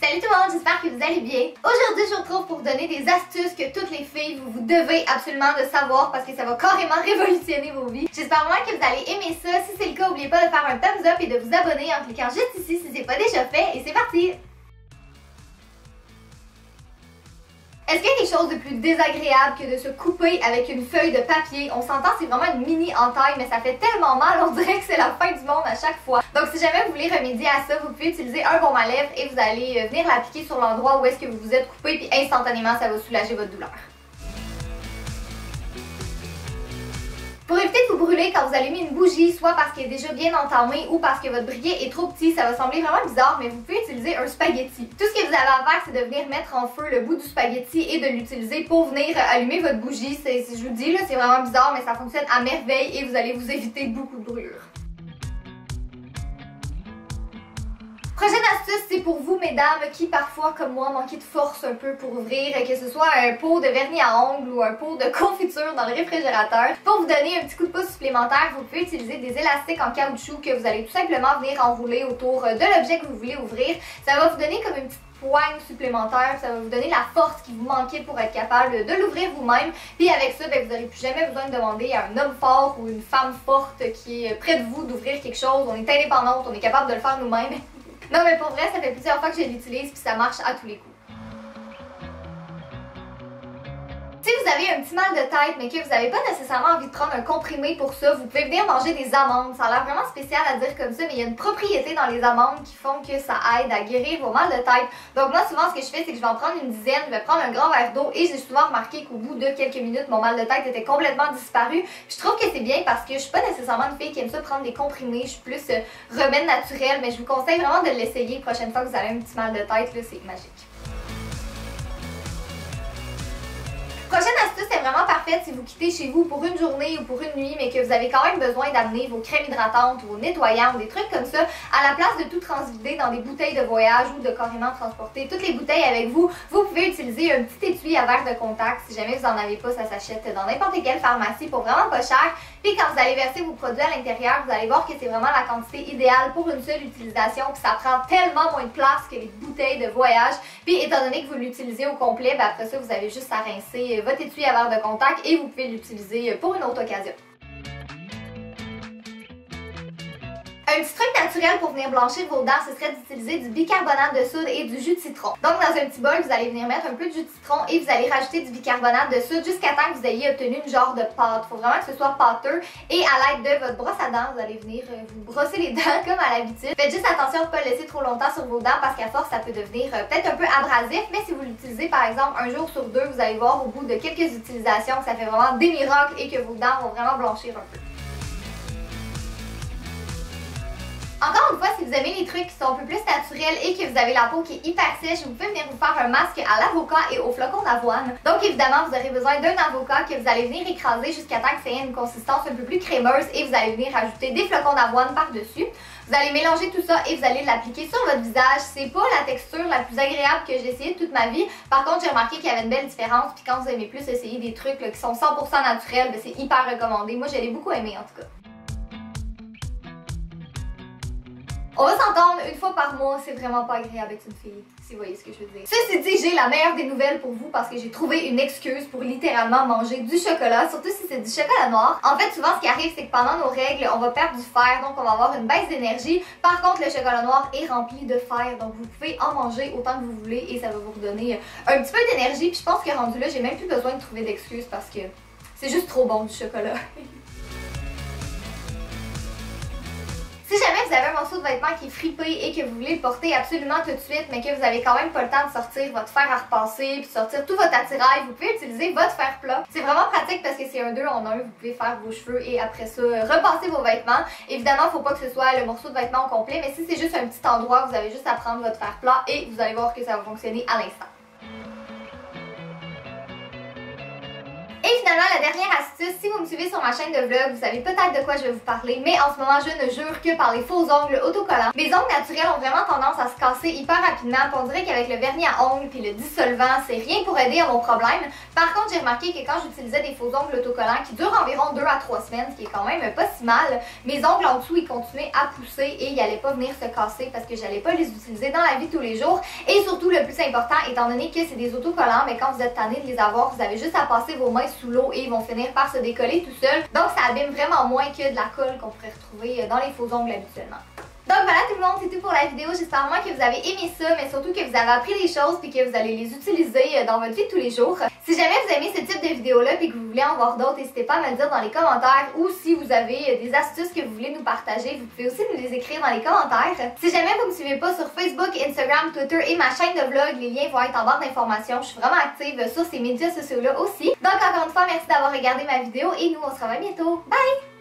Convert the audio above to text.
Salut tout le monde, j'espère que vous allez bien. Aujourd'hui, je vous retrouve pour vous donner des astuces que toutes les filles, vous devez absolument de savoir parce que ça va carrément révolutionner vos vies. J'espère vraiment que vous allez aimer ça. Si c'est le cas, n'oubliez pas de faire un thumbs up et de vous abonner en cliquant juste ici si c'est pas déjà fait. Et c'est parti! Est-ce qu'il y a quelque chose de plus désagréable que de se couper avec une feuille de papier? On s'entend, c'est vraiment une mini entaille, mais ça fait tellement mal, on dirait que c'est la fin du monde à chaque fois. Donc si jamais vous voulez remédier à ça, vous pouvez utiliser un baume à lèvres et vous allez venir l'appliquer sur l'endroit où est-ce que vous vous êtes coupé, puis instantanément ça va soulager votre douleur. Pour éviter de vous brûler quand vous allumez une bougie, soit parce qu'elle est déjà bien entamée ou parce que votre briquet est trop petit, ça va sembler vraiment bizarre, mais vous pouvez utiliser un spaghetti. Tout ce que vous avez à faire, c'est de venir mettre en feu le bout du spaghetti et de l'utiliser pour venir allumer votre bougie. Je vous dis, là, c'est vraiment bizarre, mais ça fonctionne à merveille et vous allez vous éviter beaucoup de brûlures. Prochaine astuce, c'est pour vous, mesdames, qui parfois, comme moi, manquez de force un peu pour ouvrir, que ce soit un pot de vernis à ongles ou un pot de confiture dans le réfrigérateur. Pour vous donner un petit coup de pouce supplémentaire, vous pouvez utiliser des élastiques en caoutchouc que vous allez tout simplement venir enrouler autour de l'objet que vous voulez ouvrir. Ça va vous donner comme une petite poigne supplémentaire, ça va vous donner la force qui vous manquait pour être capable de l'ouvrir vous-même. Puis avec ça, vous n'aurez plus jamais besoin de demander à un homme fort ou une femme forte qui est près de vous d'ouvrir quelque chose. On est indépendante, on est capable de le faire nous-mêmes. Non mais pour vrai, ça fait plusieurs fois que je l'utilise puis ça marche à tous les coups. Si vous avez un petit mal de tête mais que vous n'avez pas nécessairement envie de prendre un comprimé pour ça, vous pouvez venir manger des amandes. Ça a l'air vraiment spécial à dire comme ça, mais il y a une propriété dans les amandes qui font que ça aide à guérir vos mal de tête. Donc moi souvent ce que je fais, c'est que je vais en prendre une dizaine, je vais prendre un grand verre d'eau et j'ai souvent remarqué qu'au bout de quelques minutes, mon mal de tête était complètement disparu. Je trouve que c'est bien parce que je suis pas nécessairement une fille qui aime ça prendre des comprimés, je suis plus remède naturel, mais je vous conseille vraiment de l'essayer la prochaine fois que vous avez un petit mal de tête, là, c'est magique. Prochaine astuce est vraiment parfaite si vous quittez chez vous pour une journée ou pour une nuit, mais que vous avez quand même besoin d'amener vos crèmes hydratantes, vos nettoyants ou des trucs comme ça. À la place de tout transvider dans des bouteilles de voyage ou de carrément transporter toutes les bouteilles avec vous, vous pouvez utiliser un petit étui à verre de contact. Si jamais vous n'en avez pas, ça s'achète dans n'importe quelle pharmacie pour vraiment pas cher. Puis quand vous allez verser vos produits à l'intérieur, vous allez voir que c'est vraiment la quantité idéale pour une seule utilisation. Puis ça prend tellement moins de place que les bouteilles de voyage. Puis étant donné que vous l'utilisez au complet, après ça, vous avez juste à rincer votre étui à verre de contact et vous pouvez l'utiliser pour une autre occasion. Un petit truc naturel pour venir blanchir vos dents, ce serait d'utiliser du bicarbonate de soude et du jus de citron. Donc dans un petit bol, vous allez venir mettre un peu de jus de citron et vous allez rajouter du bicarbonate de soude jusqu'à temps que vous ayez obtenu une genre de pâte. Il faut vraiment que ce soit pâteux et à l'aide de votre brosse à dents, vous allez venir vous brosser les dents comme à l'habitude. Faites juste attention de ne pas le laisser trop longtemps sur vos dents parce qu'à force ça peut devenir peut-être un peu abrasif, mais si vous l'utilisez par exemple un jour sur deux, vous allez voir au bout de quelques utilisations que ça fait vraiment des miracles et que vos dents vont vraiment blanchir un peu. Encore une fois, si vous aimez les trucs qui sont un peu plus naturels et que vous avez la peau qui est hyper sèche, vous pouvez venir vous faire un masque à l'avocat et au flocon d'avoine. Donc évidemment, vous aurez besoin d'un avocat que vous allez venir écraser jusqu'à temps que ça ait une consistance un peu plus crémeuse et vous allez venir ajouter des flocons d'avoine par-dessus. Vous allez mélanger tout ça et vous allez l'appliquer sur votre visage. C'est pas la texture la plus agréable que j'ai essayé toute ma vie. Par contre, j'ai remarqué qu'il y avait une belle différence. Puis quand vous aimez plus essayer des trucs là, qui sont 100% naturels, c'est hyper recommandé. Moi, je l'ai beaucoup aimé en tout cas. On va s'entendre une fois par mois, c'est vraiment pas agréable avec une fille, si vous voyez ce que je veux dire. Ceci dit, j'ai la meilleure des nouvelles pour vous parce que j'ai trouvé une excuse pour littéralement manger du chocolat, surtout si c'est du chocolat noir. En fait, souvent ce qui arrive, c'est que pendant nos règles, on va perdre du fer, donc on va avoir une baisse d'énergie. Par contre, le chocolat noir est rempli de fer, donc vous pouvez en manger autant que vous voulez et ça va vous redonner un petit peu d'énergie. Puis je pense que rendu là, j'ai même plus besoin de trouver d'excuses parce que c'est juste trop bon du chocolat. Si jamais vous avez un morceau de vêtement qui est fripé et que vous voulez le porter absolument tout de suite, mais que vous avez quand même pas le temps de sortir votre fer à repasser puis de sortir tout votre attirail, vous pouvez utiliser votre fer plat. C'est vraiment pratique parce que c'est un 2 en 1. Vous pouvez faire vos cheveux et après ça, repasser vos vêtements. Évidemment, il ne faut pas que ce soit le morceau de vêtement au complet, mais si c'est juste un petit endroit, vous avez juste à prendre votre fer plat et vous allez voir que ça va fonctionner à l'instant. Et Finalement, la dernière astuce, si vous me suivez sur ma chaîne de vlog, vous savez peut-être de quoi je vais vous parler, mais en ce moment, je ne jure que par les faux ongles autocollants. Mes ongles naturels ont vraiment tendance à se casser hyper rapidement, puis on dirait qu'avec le vernis à ongles puis le dissolvant, c'est rien pour aider à mon problème. Par contre, j'ai remarqué que quand j'utilisais des faux ongles autocollants qui durent environ 2 à 3 semaines, ce qui est quand même pas si mal, mes ongles en dessous, ils continuaient à pousser et ils n'allaient pas venir se casser parce que j'allais pas les utiliser dans la vie de tous les jours. Et surtout, le plus important, étant donné que c'est des autocollants, mais quand vous êtes tanné de les avoir, vous avez juste à passer vos mains sous l'eau et ils vont finir par se décoller tout seuls. Donc ça abîme vraiment moins que de la colle qu'on pourrait retrouver dans les faux ongles habituellement. Donc voilà tout le monde, c'est tout pour la vidéo. J'espère vraiment que vous avez aimé ça, mais surtout que vous avez appris des choses puis que vous allez les utiliser dans votre vie de tous les jours. Si jamais vous aimez ce type de vidéo-là puis que vous voulez en voir d'autres, n'hésitez pas à me le dire dans les commentaires, ou si vous avez des astuces que vous voulez nous partager, vous pouvez aussi nous les écrire dans les commentaires. Si jamais vous me suivez pas sur Facebook, Instagram, Twitter et ma chaîne de vlog, les liens vont être en barre d'informations. Je suis vraiment active sur ces médias sociaux-là aussi. Donc encore une fois, merci d'avoir regardé ma vidéo et nous on se revoit bientôt. Bye!